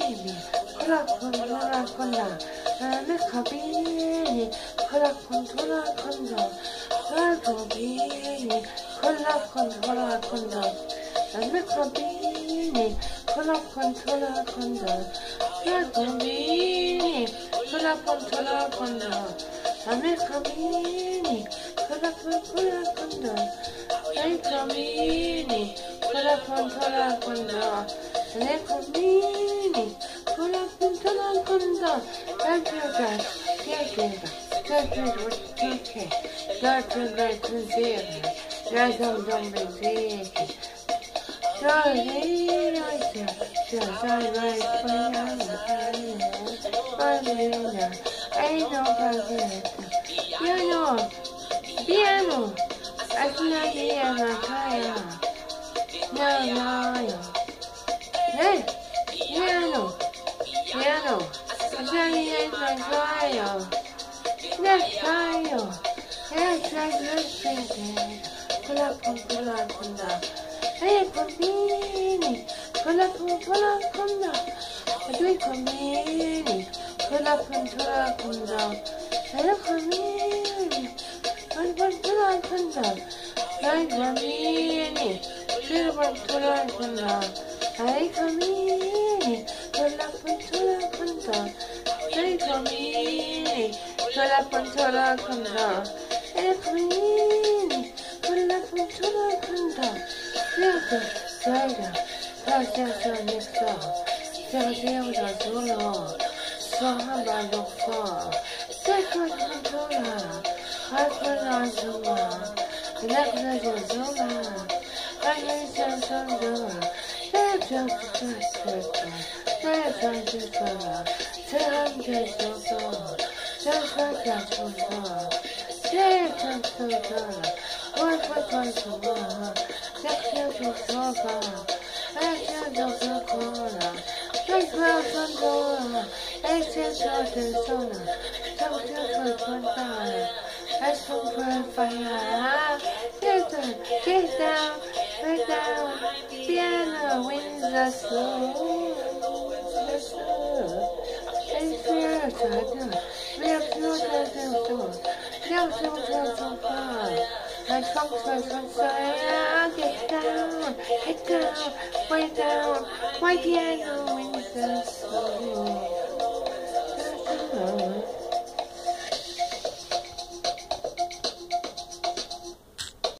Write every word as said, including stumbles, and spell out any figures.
baby, kola konda konda, me kabini, kola konda konda, me kabini, kola konda konda, me kabini, kola konda konda, me kabini, kola konda konda, me kabini, kola konda konda, me kabini, kola konda konda. Le convini, con la punta la conda, la giornata, che giornata, che giornata, che la giornata così, la giornata così, la giornata, la giornata, I know piano, piano, I piano, no, no. Hey, piano, piano, Johnny and my fire, next fire, yes, I just think, pull up, pull up, pull up, hey, conveni, pull up, pull up, pull up, I do it conveni, pull up, pull up, pull up, hello, conveni, pull up, pull up, pull up, I conveni, pull up, pull up, pull up. Hey, come in, pull up and pull up and down. Hey, come in, pull up and pull up and down. Hey, come in, pull up and pull up and down. Silver, cider, pass out on the floor. Tell them the solo, so how about the fall? Second controller, I put on some more. The next is over. I need some some door. Just just just just just just just so just like that so so just just so so what what what so so just just so so just just so so just well so so it's just so so so just so so let's go for fire. Get down, get down, get down. Piano wins the soul. The soul. It's fair to do. We have to do it. We have to do it so far. My songs are so sorry. Get down, get down, way down. My piano wins the soul. The soul.